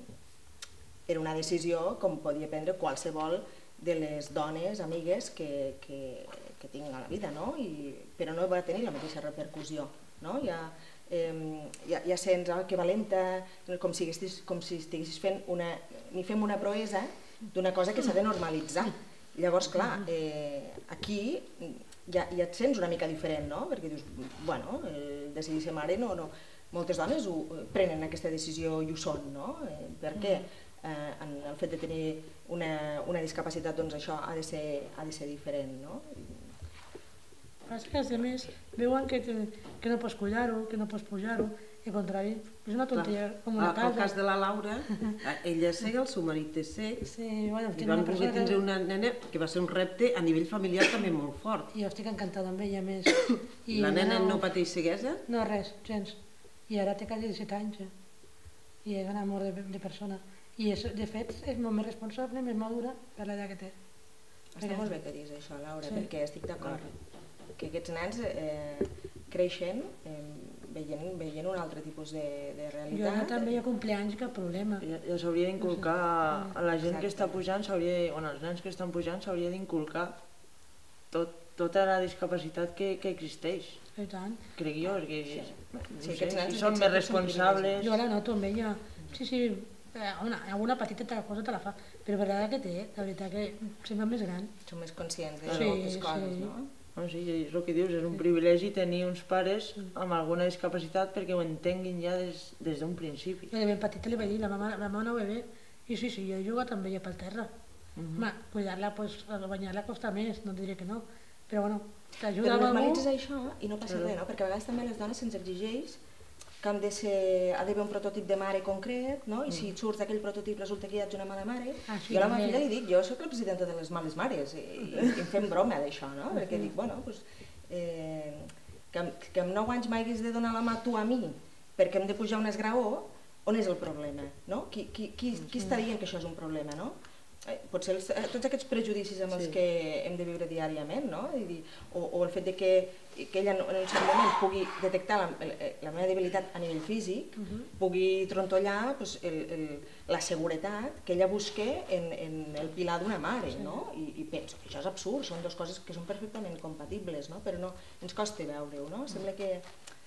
era una decisió com podia prendre qualsevol de les dones, amigues que, que, que tinc a la vida, no? I, però no va tenir la mateixa repercussió. No? Ja, eh, ja, ja sents oh, que valenta, com si, estiguessis, com si estiguessis fent una, ni fem una proesa d'una cosa que s'ha de normalitzar. Llavors, clar, eh, aquí ja, ja et sents una mica diferent, no? Perquè dius, bueno, eh, decidir ser mare, no, no. Moltes dones ho, prenen aquesta decisió i ho són, no? Eh, per què? Eh, en el fet de tenir una, una discapacitat, doncs això ha de ser, ha de ser diferent, no? Però és que els altres veuen que, te, que no pots cuidar-ho, que no pots pujar-ho, i al contrari, és una tonteria com una casa. El cas de la Laura, ella és cega, el seu marit és cec, sí, bueno, i van poder tindre una nena que va ser un repte a nivell familiar també molt fort. I jo estic encantada amb ella, més. I la nena no, no pateix ceguesa? No, res, gens. I ara té quasi disset anys, eh? I és un amor de, de persona. I és, de fet és molt més responsable, més madura per l'edat que té. Està molt bé que diguis això, Laura, Sí. perquè estic d'acord. Que aquests nens eh, creixen eh, veient, veient un altre tipus de, de Jo realitat. ara també hi ha compleanys, cap problema. Ja, ja s'hauria d'inculcar a la gent que Exacte. està pujant, s'hauria, bueno, als nens que estan pujant s'hauria d'inculcar tot, tota la discapacitat que, que existeix. I tant. Crec jo, perquè no Sí, sé, aquests nens, si són aquests més nens són responsables... Jo la noto amb ella. Sí, sí, eh, una, alguna petita cosa te la fa, però per l'edat que té, la veritat que sembla més gran. Som més conscients de Sí, moltes coses, sí. no? No, sí, és el que dius, és un privilegi tenir uns pares amb alguna discapacitat perquè ho entenguin ja des, des d'un principi. Jo de ben petita li vaig dir, la mama, la mama no bebé, i sí, sí, jo he jugat amb ella pel terra. Home, cuidar-la, pues, banyar-la costa més, no et diré que no, però bueno, t'ajuda Però amb algú. normalitzes això i no passa res, no? Perquè a vegades també a les dones se'ns exigeix que han de ser, ha d'haver un prototip de mare concret, no? I si et surts d'aquell prototip resulta que ja ets una mala mare. Ah, sí, jo a la meva també. filla li dic, jo sóc la presidenta de les males mares, i, i em fem broma d'això, no? Perquè dic, bueno, doncs, eh, que, amb- que amb nou anys m'haguis de donar la mà tu a mi perquè hem de pujar un esgraó, on és el problema, no? Qui, qui, qui, qui està dient que això és un problema, no? Eh, potser els, eh, tots aquests prejudicis amb els Sí. que hem de viure diàriament, no? I dir, o, o el fet de que, que ella en un cert moment pugui detectar la, la meva debilitat a nivell físic, pugui trontollar pues, el, el, la seguretat que ella busca en, en el pilar d'una mare, no? I, I penso que això és absurd, són dues coses que són perfectament compatibles, no? Però no, ens costa veure-ho, no? Sembla que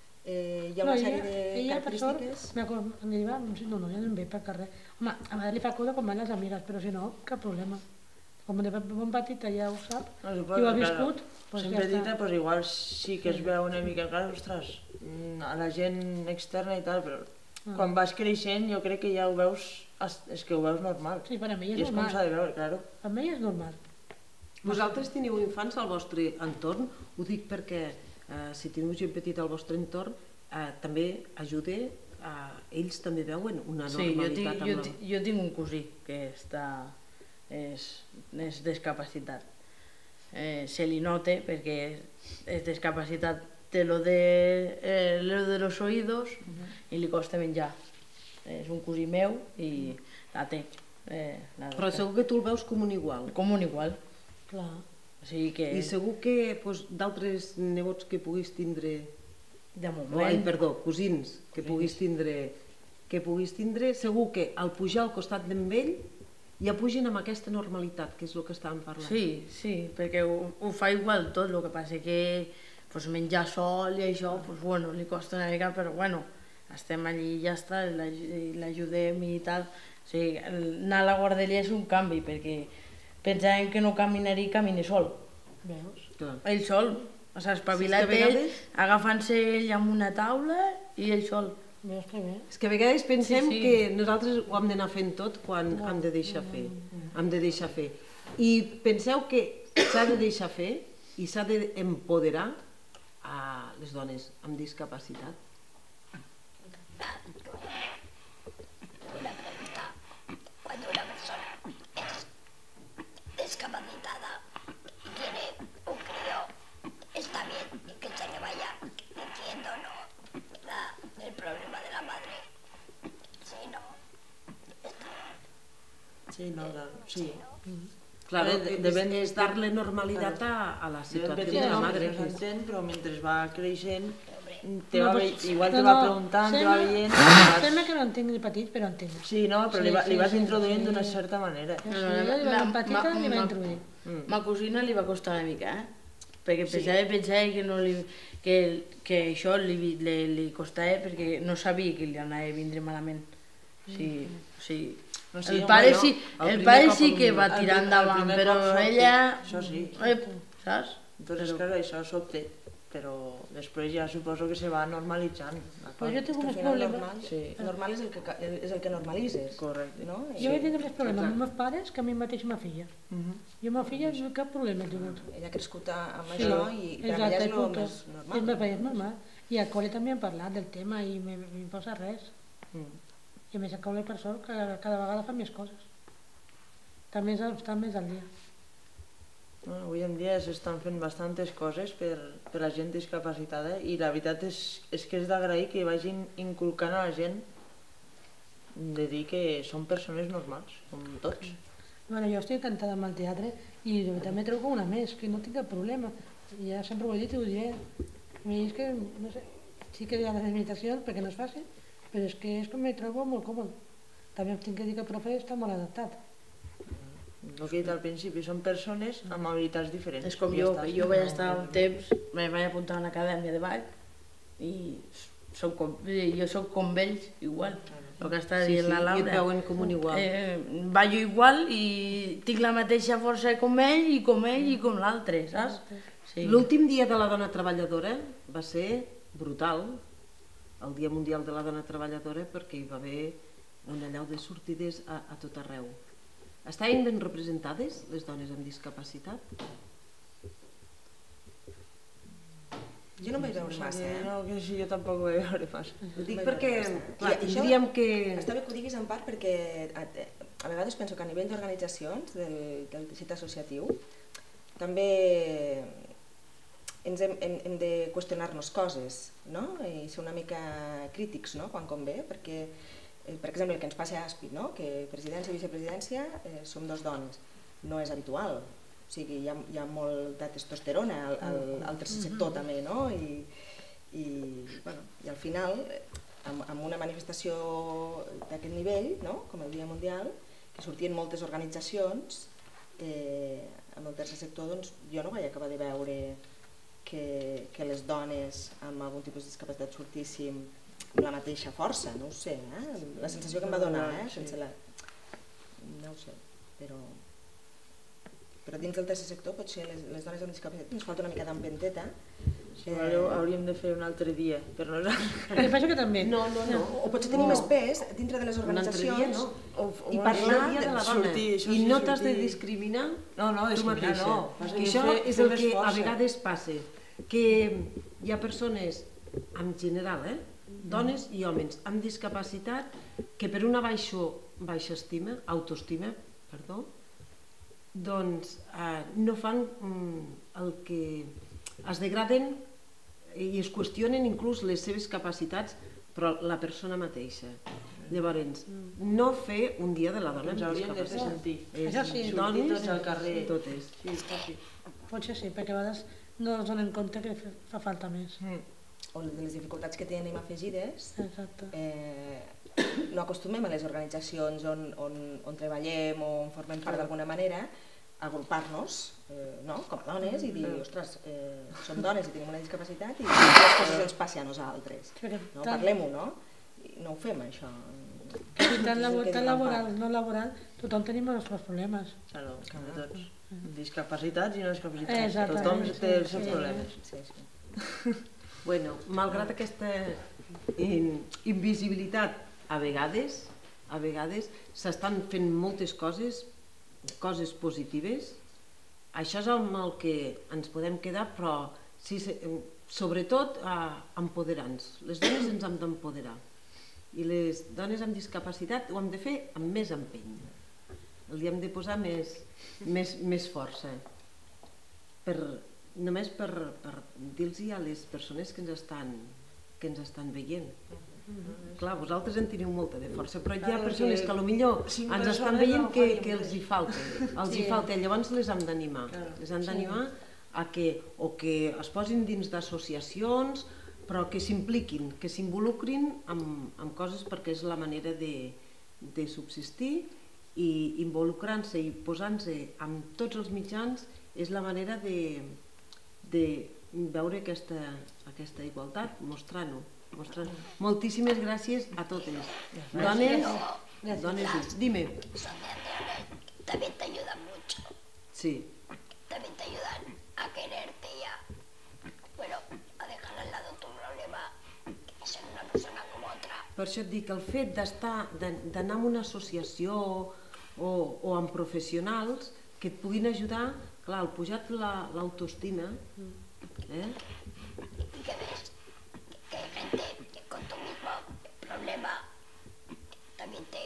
eh, hi ha una No, sèrie ella, de ella, per sort, característiques... me acuerdo, em diria, no, no, ja no em ve per carrer. Home, a vegades li fa cosa quan van les amigues, però si no, cap problema. com de bon petita ja ho sap, No, i suposo, ho ha claro, viscut, doncs sent ja petita, està. pues igual sí que es veu una mica clar, ostres, mm, a la gent externa i tal, però quan vas creixent jo crec que ja ho veus, es- és que ho veus normal. Sí, per a mi I és és com s'ha normal. de veure, claro. Per mi és normal. Vosaltres teniu infants al vostre entorn? Ho dic perquè eh, si teniu gent petita al vostre entorn, eh, també ajuda, eh, ells també veuen una Sí, jo normalitat tinc, amb jo, la... ti- jo tinc un cosí que està, és, és discapacitat. Eh, se li nota perquè és discapacitat, té lo de, eh, lo de los oídos i li costa menjar. És un cosí meu i la té. Eh, la Però segur que tu el veus com un igual. Com un igual. Clar. O sigui que... I segur que doncs, d'altres nebots que puguis tindre... De moment... Ai, perdó, cosins que puguis tindre, que puguis tindre, segur que al pujar al costat d'en ell ja pugen amb aquesta normalitat, que és el que estàvem parlant. Sí, sí, perquè ho, ho fa igual tot, el que passa que pues, menjar sol i això, pues, bueno, li costa una mica, però bueno, estem allí i ja està, l'aj- l'ajudem i tal. O sigui, el- anar a la guarderia és un canvi, perquè pensàvem que no caminaria i camina sol. Veus? Clar. Ell sol, o sigui, espavilat Sí, és que a ell, vegades- agafant-se ell amb una taula i ell sol. Veus que bé? És que a vegades pensem Sí, sí. que nosaltres ho hem d'anar fent tot quan hem de deixar fer. Hem de deixar fer. I penseu que s'ha de deixar fer i s'ha d'empoderar a les dones amb discapacitat. Una pregunta. Cuando una persona es discapacitada y tiene un crío, está bien que se le vaya diciendo no la- el problema de la madre. Sí, no. Sí, no, claro, sí. Claro, De- és, depèn- és darle normalitat a, a la Si situació ven de la petita madre. no s'entén, però mentre va creixent, te No, va, pues, ve- igual no, te va no, preguntant, te sembla- va veient... Sembla que no entenc de petit, però entenc. Sí, no, però Sí, li, va, sí, li vas sí, introduint sí. d'una certa manera. Sí, jo li va petita ma- li va ma- introduir. Ma cosina li va costar una mica, eh? Perquè pensava, pensava que, no li, que, que això li, li, li costava perquè no sabia que li anava a vindre malament. Sí, sí. No, sí, el home, pare no. sí, El el primer pare cop sí el- que va el tirar prim- el endavant, primer però cop sobte, ella... això sí. Ep, saps? Entonces, claro, això sobte, però després ja suposo que se va normalitzant. la Però cosa. jo tinc Que al un final problema. normal, Sí. normal és el que, ca- és el que normalitzes. Correcte. No? Jo vaig tenir més problema amb els meus pares que amb mi mateix ma filla. Mhm. Jo amb ma filla no cap problema he tingut. Ella ha crescut amb Sí, això i per a ella és el punto. més És normal. més, és normal. I al col·le també hem parlat del tema i me- m'hi posa res. Mm. I a més al col·le per sort cada, cada vegada fa més coses. Està més, al- està més al dia. Bueno, avui en dia s'estan fent bastantes coses per, per la gent discapacitada i la veritat és, és que és d'agrair que vagin inculcant a la gent de dir que són persones normals, com tots. Bueno, jo estic encantada amb el teatre i també trobo com una més, que no tinc cap problema. I ja sempre ho he dit i ho diré. A mi és que, no sé, sí que hi ha les limitacions perquè no és fàcil, però és que és que me trobo molt còmode. També tinc que dir que el profe està molt adaptat. El que he dit al principi, són persones amb habilitats diferents. És com I ja jo, està. que jo vaig estar un temps, me vaig apuntar a una acadèmia de ball i soc com, jo soc com ells, igual. El que està Sí, dient sí, la i Laura. et veuen com un igual. Eh, ballo igual i tinc la mateixa força com ell i com ell i com l'altre, saps? Sí. L'últim dia de la dona treballadora va ser brutal, el Dia Mundial de la Dona Treballadora, perquè hi va haver una allau de sortides a, a tot arreu. Estaven ben representades les dones amb discapacitat? Jo no em vaig veure massa, eh? No, que sí, jo tampoc ho vaig veure massa. Ho dic perquè, clar, I això tindríem que... Està bé que ho diguis en part perquè a, a vegades penso que a nivell d'organitzacions del, del teixit associatiu també ens hem, hem, hem de qüestionar-nos coses, no? I ser una mica crítics, no? Quan convé, perquè, eh, per exemple, el que ens passa a ASPI, no? Que presidència i vicepresidència eh, som dos dones, no és habitual. O sigui, hi ha, hi ha molt de testosterona al, al, al tercer sector també, no? I, i, bueno, i al final, amb, amb una manifestació d'aquest nivell, no? Com el Dia Mundial, que sortien moltes organitzacions, eh, amb el tercer sector doncs, jo no vaig acabar de veure que, que les dones amb algun tipus de discapacitat sortíssim amb la mateixa força, no ho sé, eh? La sensació que em va donar, eh? Sense la... no ho sé, però... però dins del tercer sector potser les, les dones amb discapacitat ens falta una mica d'empenteta. Sí, eh... hauríem de fer un altre dia per nosaltres. Perquè penso que també. No, no, no. O potser tenir no. més pes dintre de les organitzacions no. o, o i parlar de la dona. Sortir, I no t'has de discriminar no, no, tu mateixa. No. Que això fer, és el que a vegades passa, que hi ha persones, en general, eh, dones i homes amb discapacitat que per una baixo, baixa estima, autoestima, perdó, doncs eh, no fan mm, el que es degraden i es qüestionen inclús les seves capacitats, però la persona mateixa. Llavors, no fer un dia de la dona amb discapacitat. Ens hauríem de fer sentir. Això sí. Sortir tots al carrer. Totes. Sí, sí. Potser sí, perquè a vegades no es donen compte que fa falta més. Mm. O de les dificultats que tenim afegides. Exacte. Eh, no acostumem a les organitzacions on, on, on treballem o on formem part d'alguna manera a agrupar-nos eh, no? com a dones i dir, ostres, eh, som dones i tenim una discapacitat i les coses ens passen a nosaltres. No? Parlem-ho, no? I no ho fem, això. I tant, labor, tant laboral, no laboral, tothom tenim els nostres problemes. Claro, de tots. Discapacitats i no discapacitats. Exactament. Tothom té els seus problemes. Sí, sí. Bueno, malgrat aquesta in, invisibilitat, a vegades, a vegades s'estan fent moltes coses, coses positives. Això és amb el que ens podem quedar, però sí, sobretot eh, empoderants. Les dones ens hem d'empoderar i les dones amb discapacitat ho hem de fer amb més empeny. Li hem de posar més, més, més força. Per, només per, per dir-los a les persones que ens estan, que ens estan veient. Clar, vosaltres en teniu molta de força, però hi ha persones que potser ens estan veient que, que els hi falta, els hi falta, llavors les hem d'animar, les hem d'animar a que, o que es posin dins d'associacions, però que s'impliquin, que s'involucrin amb, amb coses perquè és la manera de, de subsistir i involucrant-se i posant-se amb tots els mitjans és la manera de, de veure aquesta, aquesta igualtat, mostrant-ho. Mostrant. Moltíssimes gràcies a totes. Dones, dones, dime. También te ayudan mucho. Sí. También te ayudan a quererte y a, bueno, a dejar al lado tu problema y ser una persona como otra. Per això et dic, el fet d'estar, d'anar a una associació o, o amb professionals que et puguin ajudar, clar, al pujar l'autoestima, eh? I que ves que hay gente que con tu mismo problema también te...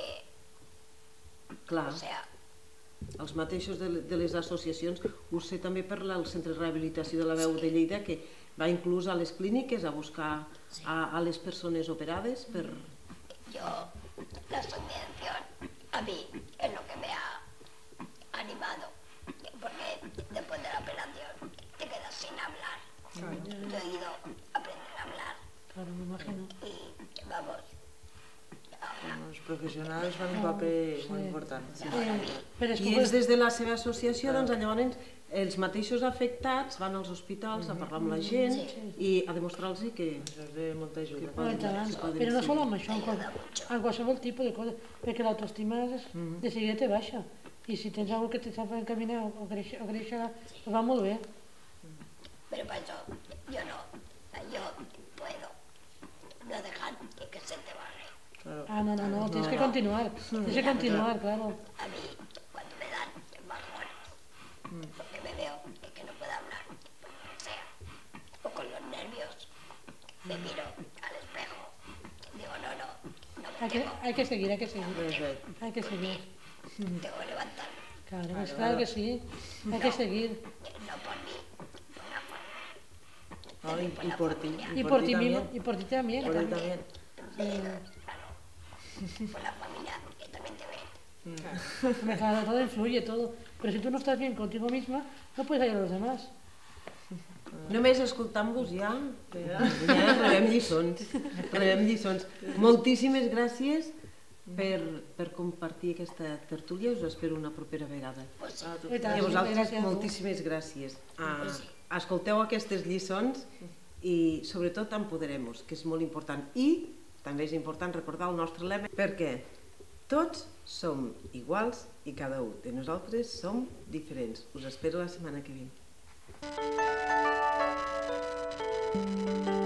Clar, o sea, els mateixos de, de les associacions, ho sé també per el Centre de Rehabilitació de la Veu de Lleida, que va inclús a les clíniques a buscar a, a les persones operades per... Yo, la asociación, a mí es lo que me ha animado, porque después de la operación te quedas sin hablar. Claro. Yo he ido a aprender a hablar. Claro, me imagino. Y vamos, ahora... Els professionals fan un paper sí. molt important. Sí. Eh, I ells des de la seva associació, doncs llavors els mateixos afectats van als hospitals a parlar amb la gent i a demostrar-los que... Això és de molta ajuda. Però no sol amb això, en qualsevol tipus de cosa, perquè l'autoestima de seguida te baixa. I si tens algú que te sap encaminar o créixer, o créixer, pues va molt bé. Pero para eso yo no, yo puedo no dejar que se te barre. Claro. Ah, no, no, no, tienes que continuar, tienes que continuar, claro. A mí, cuando me dan el bajón, porque me veo que no puedo hablar, por lo que sea, o con los nervios, me miro al espejo, digo, no, no, no me Hay que, tengo, hay que seguir, hay que seguir, Perfecte. hay que seguir. tengo que levantarme, Claro, pues claro que sí, hay que seguir. no por mí, por la familia. No, y, y por ti. Y por ti mismo, y por ti también. Por él también. Por la familia que también te ve. Hombre, claro, todo influye, todo. Pero si tú no estás bien contigo misma, no puedes ayudar a los demás. Només escoltant-vos ja, ja rebem lliçons, rebem lliçons. Moltíssimes gràcies per, per compartir aquesta tertúlia, us espero una propera vegada. I I a vosaltres moltíssimes gràcies. Ah, escolteu aquestes lliçons i sobretot empoderem-vos, que és molt important. I també és important recordar el nostre lema, perquè Tots som iguals i cada un de nosaltres som diferents. Us espero la setmana que ve.